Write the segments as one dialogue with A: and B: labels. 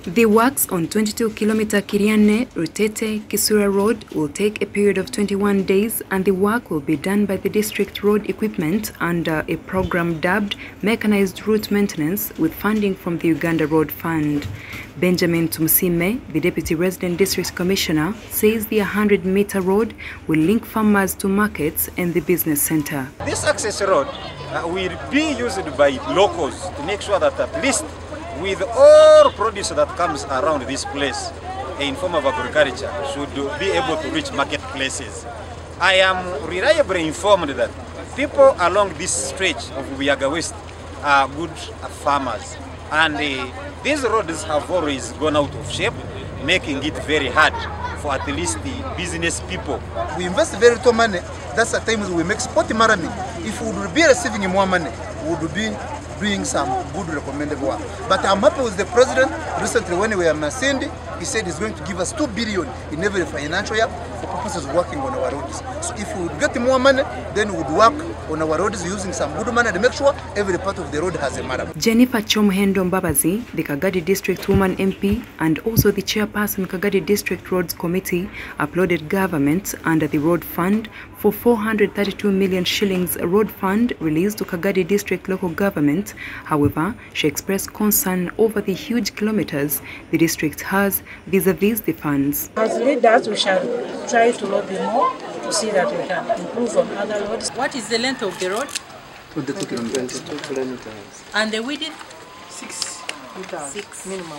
A: The works on 22-kilometer Kiriane Rutete Kisura Road will take a period of 21 days, and the work will be done by the district road equipment under a program dubbed Mechanized Route Maintenance with funding from the Uganda Road Fund. Benjamin Tumusime, the Deputy Resident District Commissioner, says the 100-meter road will link farmers to markets and the business center.
B: This access road will be used by locals to make sure that at least with all produce that comes around this place in form of agriculture should be able to reach marketplaces. I am reliably informed that people along this stretch of Buyaga West are good farmers, and these roads have always gone out of shape, making it very hard for at least the business people.
C: We invest very little money. That's the time we make spot marami. If we would be receiving more money, we would be doing some good recommended work. But I'm happy with the president. Recently, when we were Masindi, he said he's going to give us 2 billion in every financial year for purposes of working on our roads. So if we would get more money, then we would work on our roads using some good money to make sure every part of the road has a marab.
A: Jennifer Chomhendo Mbabazi, the Kagadi District Woman MP and also the chairperson Kagadi District Roads Committee, applauded government under the Road Fund for 432 million shillings road fund released to Kagadi District local government. However, she expressed concern over the huge kilometers the district has vis-a-vis the funds.
D: As leaders, we shall try to lobby more to see that we can improve on other roads. What is the length of the road?
C: 22 kilometers.
D: And the width?
C: 6
D: meters. 6 minimum.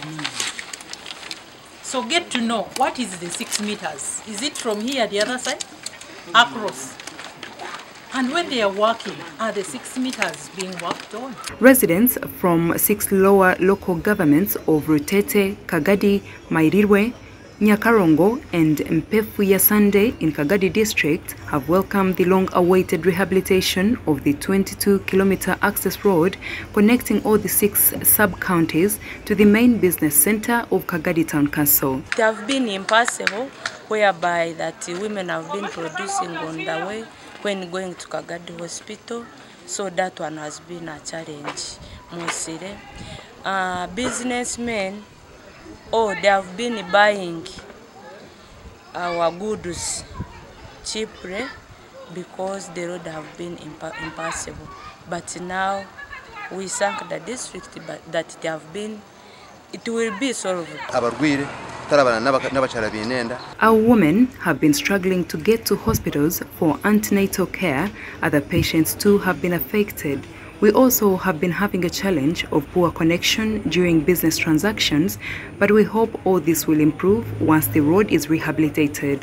D: So get to know, what is the 6 meters? Is it from here, the other side? Across. And when they are working, are the 6 meters being worked on?
A: Residents from 6 lower local governments of Rutete, Kagadi, Mairirwe, Nyakarongo and Mpefu Yasande in Kagadi district have welcomed the long-awaited rehabilitation of the 22-kilometer access road connecting all the 6 sub-counties to the main business center of Kagadi Town Council.
E: They have been impossible, whereby that women have been producing on the way when going to Kagadi Hospital, so that one has been a challenge mostly. Businessmen, they have been buying our goods cheaply because the road have been impossible. But now we thank the district that they have been, it will be solved.
A: Our women have been struggling to get to hospitals for antenatal care. Other patients too have been affected. We also have been having a challenge of poor connection during business transactions, but we hope all this will improve once the road is rehabilitated.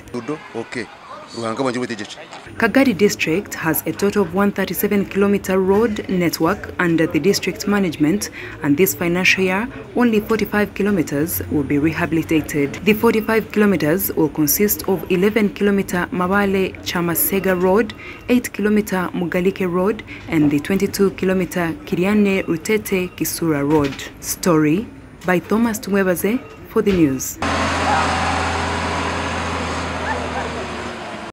A: Kagadi district has a total of 137-kilometer road network under the district management, and this financial year only 45 kilometers will be rehabilitated. The 45 kilometers will consist of 11-kilometer Mabale Chamasega Road, 8-kilometer Mugalike Road and the 22-kilometer Kiriane Rutete Kisura Road. Story by Thomas Tumwebaze for the news.